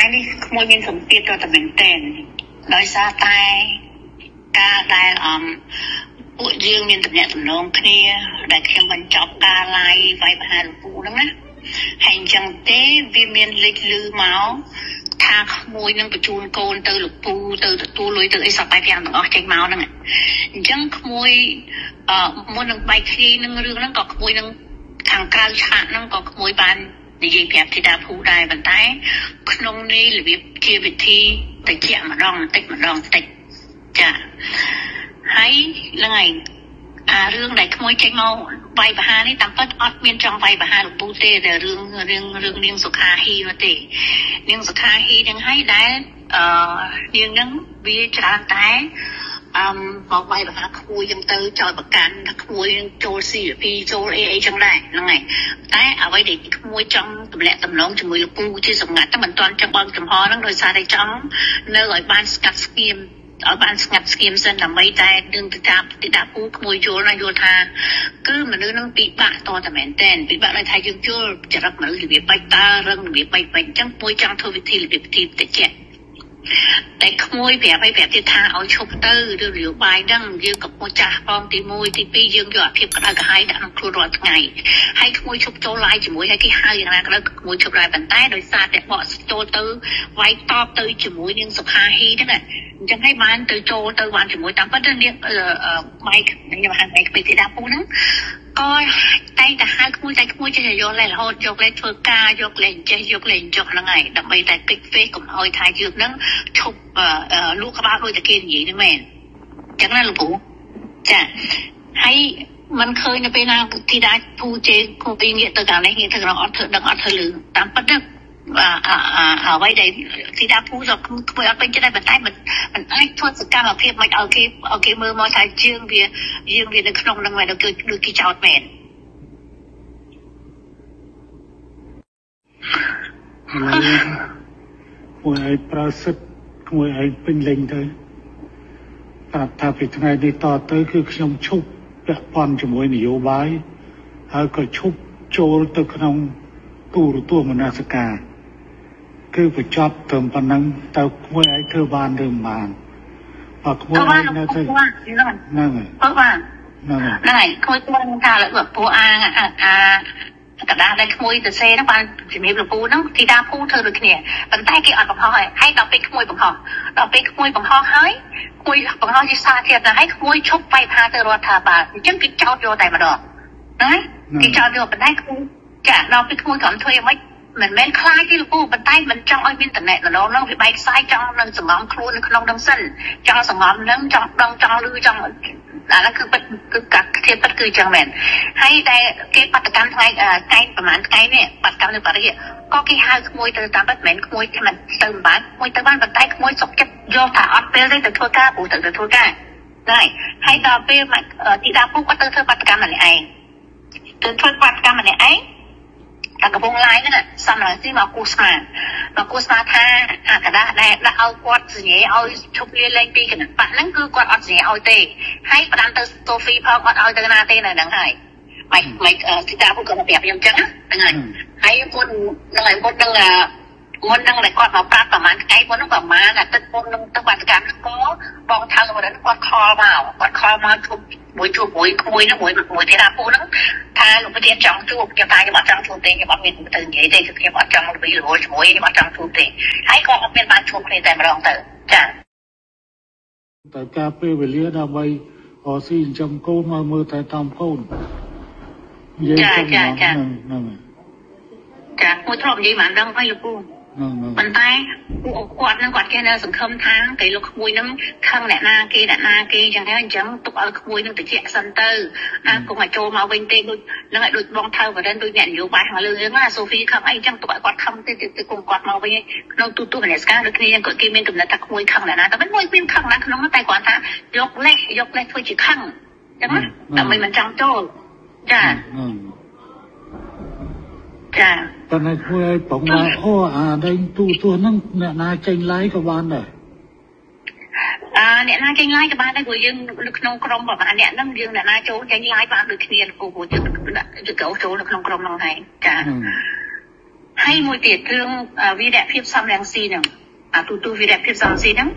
នេះក្មួយមានសម្ពាធទៅតែមែនតើដោយសារតែការដែលពួកយើងមានតំណែងតំណងគ្នាដែលខ្ញុំបញ្ចប់ការឡាយវាយប្រហារលោកពូហ្នឹងណាហើយអញ្ចឹងទេវាមានលេចលឺមកថាក្មួយនឹងបញ្ជូនកូនទៅលោកពូទៅទទួលលុយទៅអីសពបែបយ៉ាងទាំងអស់ចេញមកហ្នឹងអញ្ចឹងក្មួយមុននឹងបែកគ្នានឹងរឿងហ្នឹងក៏ក្មួយនឹងខាងក្រៅឆាកហ្នឹងក៏ក្មួយបាននិយាយប្រាប់ធីតាភូដែរប៉ុន្តែក្នុងនេះរបៀបជាវិធីតិចម្ដងបន្តិចចាហើយហ្នឹងហើយរឿងដែលក្មួយចេញមកវាយប្រហារនេះតាមពិតអត់មានចង់វាយប្រហារលោកពូទេតែរឿងនាងសុខាហ៊ីនោះទេនាងសុខាហ៊ីហ្នឹងហើយដែលនាងហ្នឹងវាច្រើនតែមកវាយប្រហារក្មួយចឹងទៅចោលប្រកាន់ថាក្មួយនឹងចូល CP ចូលអីចឹងដែរហ្នឹងហើយតែអ្វីដែលក្មួយចង់ទម្លាក់តំណងជាមួយលោកពូជាសម្ងាត់តែមិនទាន់ចង់បើកចំហហ្នឹងដោយសារតែចង់នៅឲ្យបានស្ងាត់ស្ងៀមឲ្យបានស្ងាត់ស្ងៀមសិនដើម្បីតែនឹងទីតាពូក្មួយយល់ថាគឺមនុស្សនឹងពិបាកតតែមែនតែនពិបាកដោយថាយើងយល់ចរិតមនុស្សរបៀបបែកតារឹងរបៀបបែកអញ្ចឹងមួយចង់ធ្វើវិធីរបៀបទីតិចតែក្មួយប្រាប់ទៀតថាឲ្យឈប់ទៅឬនយោបាយហ្នឹងយើងកំពុងចាស់ផងទី1ទី2យើងយកអាភាពក្តៅក្រហាយដាក់ក្នុងខ្លួនរាល់ថ្ងៃហើយក្មួយឈប់ចូលឡាយជាមួយហើយគេហៅយ៉ាងណាក៏ដោយក្មួយឈប់ដែរប៉ុន្តែដោយសារតែបកចូលទៅវាយតបទៅជាមួយនឹងសុខាហ៊ីហ្នឹងអញ្ចឹងហើយបានទៅចូលទៅបានជាមួយតាមពិតនាងម៉ៃខ្ញុំហៅម៉ៃពីទីតាពូហ្នឹងក៏តែហៅក្មួយចេះយកលេរហូតយកលេធ្វើការយកលេចេះយកលេចុះហ្នឹងហើយដើម្បីតែគិតពេកកុំឲ្យថាយើងហ្នឹងឈប់លូកក្បាលដូចតែគេនិយាយហ្នឹងមែនអញ្ចឹងណាលោកពូចាហើយมันឃើញនៅពេលណាទីតាពូជេគូពីងាកទៅកាលនេះងាកទៅក្នុងអត់ធ្វើដឹងអត់ធ្វើលឺតាមពិតហ្នឹងអ្វីដែលទីតាពូក៏ក្មួយអត់ពេញចិត្តដែរប៉ុន្តែมันអាចធ្វើសកម្មភាពមិនឲ្យគេមើលមកថាយើងវានៅក្នុងហ្នឹងមែនគឺគេចោតមែនមួយឲ្យប្រសិទ្ធមួយឲ្យពេញលេងទៅប្រាប់ថាពីថ្ងៃនេះតទៅគឺខ្ញុំឈប់ពាក់ព័ន្ធជាមួយនយោបាយហើយក៏ឈប់ចូលទៅក្នុងទូរទស្សន៍មនសិការគឺបញ្ចប់ត្រឹមប៉ុណ្ណឹងទៅក្មួយឲ្យធ្វើបានឬមិនបានបើក្មួយឲ្យនៅទៅហ្នឹងហើយក្មួយគាត់ថាលើកពូអាកដាដែលក្មួយទៅសេហ្នឹងបានជំរាបលោកពូហ្នឹងទីតាពូធ្វើដូចគ្នាប៉ុន្តែគេអត់បង្ហោះហើយដល់ពេលក្មួយបង្ហោះហើយក្មួយបង្ហោះជាសាធារណៈហើយក្មួយឈប់បែកផាទៅរដ្ឋាភិបាលអញ្ចឹងគេចោទយកតែម្ដងណាគេចោទយកប៉ុន្តែក្មួយចាដល់ពេលក្មួយក៏ធ្វើយ៉ាងម៉េចមិនមែនខ្លាចទេលោកពូប៉ុន្តែមិនចង់ឲ្យមានតំណែងម្ដងហ្នឹងវាបែកខ្សែចង់នឹងសង្ងំខ្លួននៅក្នុងនឹងសិនចង់សង្ងំហ្នឹងចង់ដឹងចង់លឺចង់អានោះគឺកាត់ធាតពិតគឺចឹងមែនហើយតែគេបដកម្មថ្ងៃប្រហែលថ្ងៃនេះបដកម្មនៅប៉ារីសក៏គេហៅក្មួយទៅតាមពិតមិនមែនក្មួយមិនទៅមិនបានក្មួយទៅបានប៉ុន្តែក្មួយសុកចិត្តយកថាអត់ពេលទេទៅធ្វើការព្រោះទៅធ្វើការហើយដល់ពេលទីតាពូគាត់ទៅធ្វើបដកម្មម្នាក់ឯងទៅធ្វើបដកម្មម្នាក់ឯងតែកំពុងឡាយហ្នឹងសំឡេងទីមកគូស្មាថាអាកដាដែលដាក់ឲ្យគាត់សញ្ញាឲ្យឈប់លាលែងពីគណៈបកហ្នឹងគឺគាត់អត់សញ្ញាឲ្យទេហើយផ្ដាំទៅសូហ្វីផងអត់ឲ្យទៅណាទេនៅហ្នឹងហើយមិនទីតាពួកគាត់ប្រាប់ខ្ញុំចឹងហ្នឹងហើយគាត់នឹងឲ្យគាត់នឹងមុននឹងតែគាត់មកប្រាប់ប្រហែលថ្ងៃមុនហ្នឹងប្រហែលអាទិត្យមុននឹងទៅបាតកម្មហ្នឹងក៏បងថៅមកដល់គាត់ខលមកជួបមួយក្មួយហ្នឹងមួយទីតាពួកហ្នឹងថាលោកប្រធានចង់ជួបខ្ញុំថាខ្ញុំអត់ចង់ជួបទេខ្ញុំអត់មានទៅនិយាយទេគឺខ្ញុំអត់ចង់ទៅរវល់ជាមួយខ្ញុំអត់ចង់ជួបទេហើយក៏អត់មានបានជួបគ្នាតែម្ដងទៅចាតែការពេលវេលាដើម្បីរកស៊ីចិញ្ចឹមកូនមកមើលតែតាមកូនចាហ្នឹងចាមួយធ្លាប់និយាយមកដឹងហើយលោកពូប៉ុន្តែពួកគាត់នឹងគាត់គេនៅសង្ឃឹមថាគេលោកក្មួយនឹងខឹងអ្នកណាគេចឹងហើយអញ្ចឹងទុកឲ្យក្មួយនឹងតិចសិនទៅគង់ឲ្យចូលមកវិញទេដូចនឹងឲ្យដូចបងថៅបរិនដូចអ្នកនយោបាយខាងលើហ្នឹងណាសូហ្វីខឹងអីចឹងទុកឲ្យគាត់ខឹងទេគង់គាត់មកវិញក្នុងទូមនសិការដូចគ្នាគាត់គេមានកំណត់ថាក្មួយខឹងអ្នកណាតែមិនមួយមានខឹងណាក្នុងតែគាត់ថាយកលេសធ្វើជាខឹងចឹងណាដើម្បីមិនចង់ចូលចាតែនៅគួរឲ្យបងឡាយអាដែលទូហ្នឹងអ្នកណាចេញឡាយក៏បានដែរអ្នកណាចេញឡាយក៏បានដែរព្រោះយើងនៅក្នុងក្រុមប្រហែលអ្នកហ្នឹងយើងអ្នកណាចូលចេញឡាយបានដូចគ្នាព្រោះយើងដាក់ចូលនៅក្នុងក្រុមហ្នឹងហើយចា hay một tiệt thương vi đẹp phim xăm đang xì nè tu vi đẹp phim xăm xì nè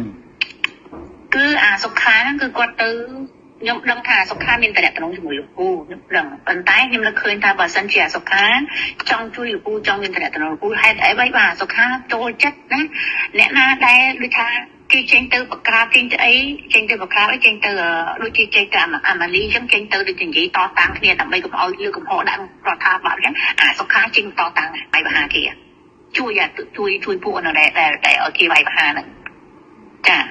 cứ sọc khá nó cứ quạt từ nhom đăng thả sọc khá mình tại đẹp tận trong mùi u đằng bàn tay nhưng là khơi ta bà sân trẻ sọc khá trong chui u trong mình tại đẹp tận u hay tại vậy bà sọc khá trôi chất đấy lẽ na đây đôi ta cái tranh từ bậc cao tranh từ ấy tranh từ bậc cao ấy tranh từ đôi khi tranh từ mà lý giống tranh từ được trình gì to tăng kia tầm bây cũng ôi lưu cũng họ đang rò tha bảo cái sọc khá tranh to tăng bay bà hà kia chui à chui phụ nào để ở kia bay bà hà này chà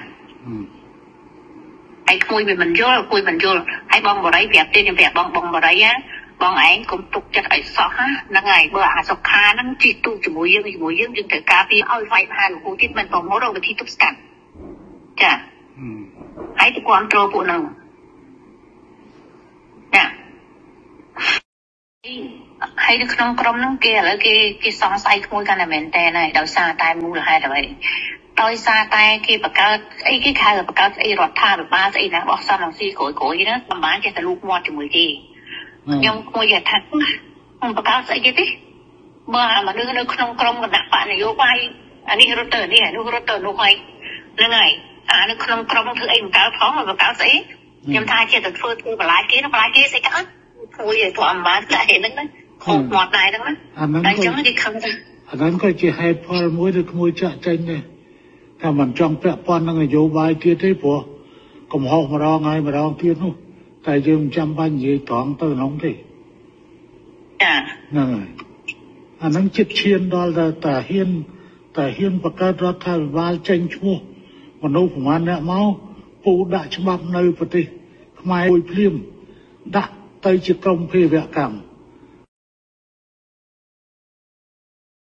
ไอ้คุยมันเยอะคุยมันเยอะไอ้บองบ่ได้แบบเต้นแบบบองบ่ได้áบองไอ้cũng tụcจัดไอ้สอฮะนั่งไงเบอร์สคานั่งจีตู้จมูกยังจึงแต่กาปีอ้อยไฟผ่านกูที่มันบองหัวเราไปที่ทุกสันจ้ะไอ้ที่ความโตปุ่นนึงจ้ะให้ดึกน้องกรมน้องเกลือกี่สองไซขโมยกันนะเหม็นแต่ไหนดาวซาตายมูหรือให้อะไรโดยซาตายกี่ประกาศไอ้กี่ใครประกาศไอ้รถท่าแบบบ้าไอ้นะบอกซ้ำหนังซีโกยนะประมาณจะลูกมอดจมูกกี่ยังคงอย่าทักมันประกาศไอ้กี่ที่เมื่อมาดึกน้องกรมกับนักป่านโยบายอันนี้รถเตอร์นี่รถเตอร์นู่นไงแล้วไงนึกน้องกรมคือไอ้ประกาศท้องมันประกาศไอ้ยังทายจะตัดฟื้นตัวปลายกี่น้ำปลายกี่สิกันคุยตัวอัมบาจะเห็นนั่นนะหอมหมดได้ทั้งนั้นแต่จังไม่ได้คำนึงอันนั้นก็จะให้พอมวยดึกมวยจะใจเนี่ยถ้ามันจ้องแปะปอนนั่งโยบายเทียที่ผัวก็มองมาร้องไงมาร้องเทียนู่นแต่ยืมจำบ้านยีถองเต้าน้องที่นั่นไงอันนั้นจิตเชียนดอลแต่เฮียนประกาศรัฐบาลเจงชั่วมนุษย์มันเนี่ยเมาปูด่าฉบับในปฏิขมายปุยพลิมด่าไตจิกรมเพเวกรรม